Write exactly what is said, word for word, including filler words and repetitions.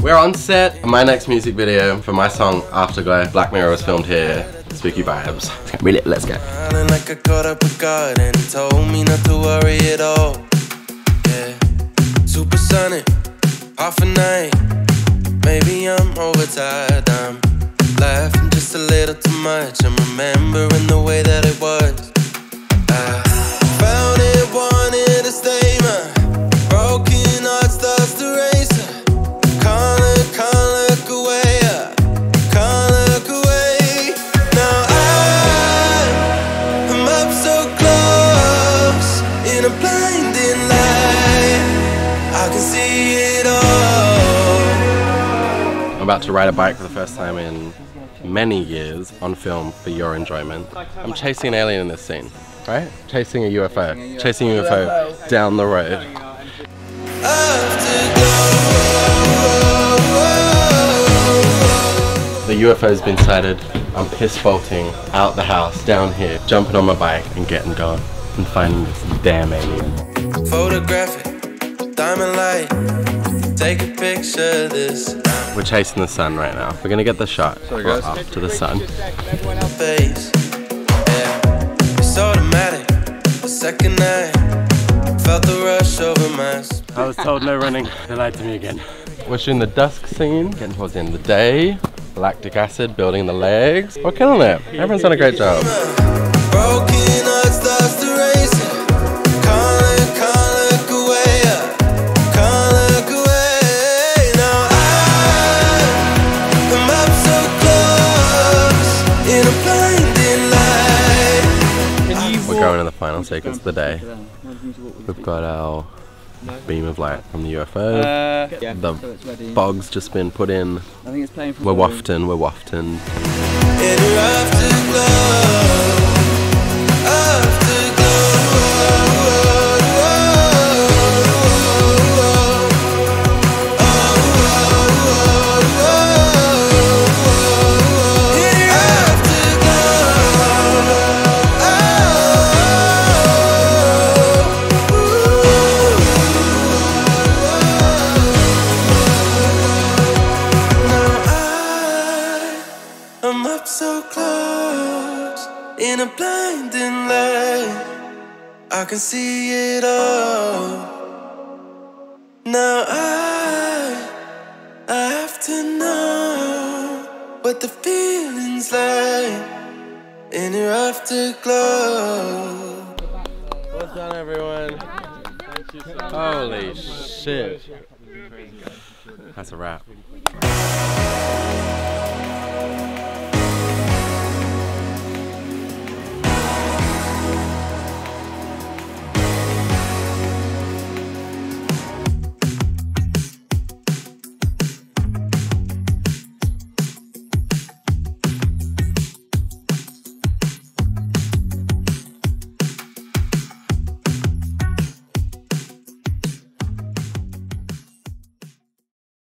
We're on set. My next music video for my song Afterglow. Black Mirror was filmed here. Spooky vibes. Really, let's go. Like I caught up with God and he told me not to worry at all. Yeah, supersonic, half a night. Maybe I'm overtired. I'm laughing just a little too much. I'm remembering the way that it was. I found it, wanted to stay. My broken heart starts to race. Can't look, can't look away. Can't look away. Now I am up so close in a blinding light. I can see it all. I'm about to ride a bike for the first time in many years on film for your enjoyment. I'm chasing an alien in this scene, right? Chasing a U F O. Chasing a U F O down the road. The U F O's been sighted. I'm piss bolting out the house, down here, jumping on my bike and getting gone and finding this damn alien. Photographic, diamond light, take a picture of this. We're chasing the sun right now. We're gonna get the shot. Sorry, We're guys. off to the sun. Face. Yeah, it's automatic. The second night, felt the rush over my spine. I was told no running. They lied to me again. We're shooting the dusk scene, getting towards the end of the day. Lactic acid building the legs. We're killing it. Everyone's done a great job. Broken heart starts to race. Can't look, can't look away. Can't look away. Now I am up so close in a blinding light. We're going to the final sequence of the day. We've got our beam of light from the U F O. Uh, yeah, the so it's ready. fog's just been put in. I think it's playing for We're wafting, we're wafting. In a afterglow, I'm up so close in a blinding light. I can see it all. Now I, I have to know what the feeling's like in your afterglow. Well done, everyone. Holy shit. That's a wrap.